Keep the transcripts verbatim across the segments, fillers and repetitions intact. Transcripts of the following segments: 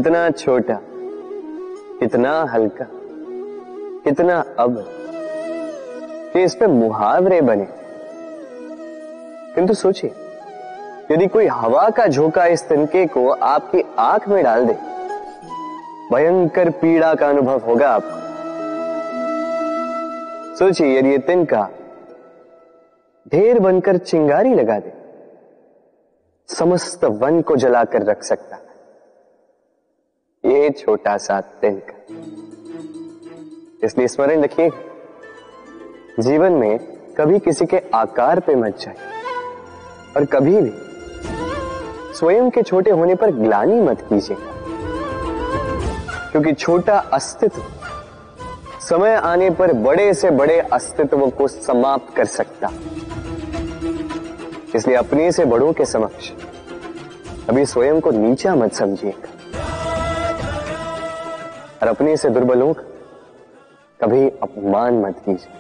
कितना छोटा, कितना हल्का, कितना अब कि इस पे मुहावरे बने। किंतु सोचिए, यदि कोई हवा का झोंका इस तिनके को आपकी आंख में डाल दे, भयंकर पीड़ा का अनुभव होगा आपको। सोचिए, यदि ये तिनका ढेर बनकर चिंगारी लगा दे, समस्त वन को जलाकर रख सकता है ये छोटा सा तिनका। इसलिए स्मरण रखिए, जीवन में कभी किसी के आकार पे मत जाए और कभी भी स्वयं के छोटे होने पर ग्लानि मत कीजिए, क्योंकि छोटा अस्तित्व समय आने पर बड़े से बड़े अस्तित्व को समाप्त कर सकता। इसलिए अपने से बड़ों के समक्ष अभी स्वयं को नीचा मत समझिएगा और अपने से दुर्बलों का कभी अपमान मत कीजिए।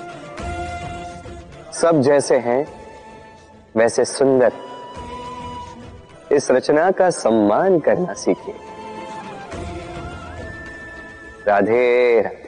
सब जैसे हैं वैसे सुंदर, इस रचना का सम्मान करना सीखिए। राधे राधे।